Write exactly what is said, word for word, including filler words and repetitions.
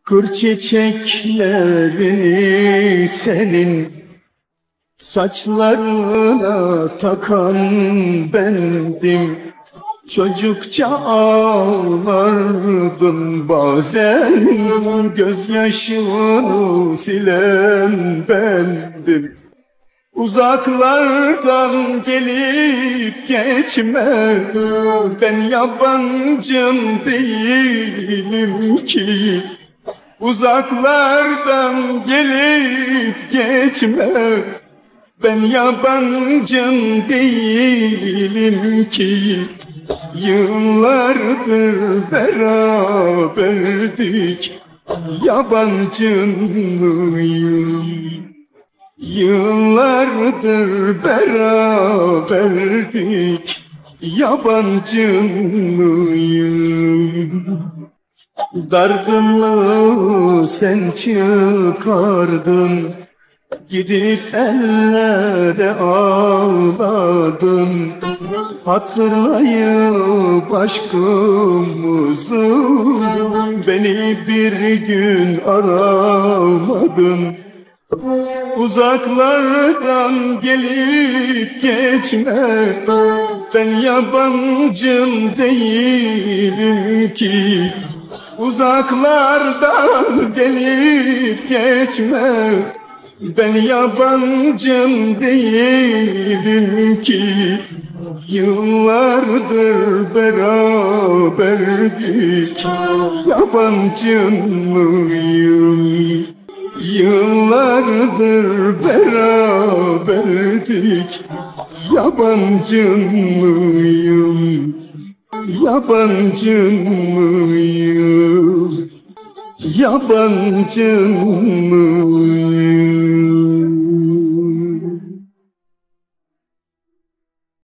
Kır çiçeklerini senin saçlarına takan bendim. Çocukça ağlardım bazen, gözyaşını silen bendim. Uzaklardan gelip geçme, ben yabancım değilim ki. Uzaklardan gelip geçme, ben yabancım değilim ki. Yıllardır beraberdik, yabancı mıyım? Yıllardır beraberdik, yabancı mıyım? Dargınlığı sen çıkardın, gidip ellere ağladın. Hatırlayıp aşkımızı beni bir gün aramadın. Uzaklardan gelip geçme, ben yabancım değilim ki. Uzaklardan gelip geçme, ben yabancım değilim ki. Yıllardır beraberdik, yabancı mıyım? Yıllardır beraberdik, yabancı mıyım? Yabancı mıyım? Yabancı mıyım?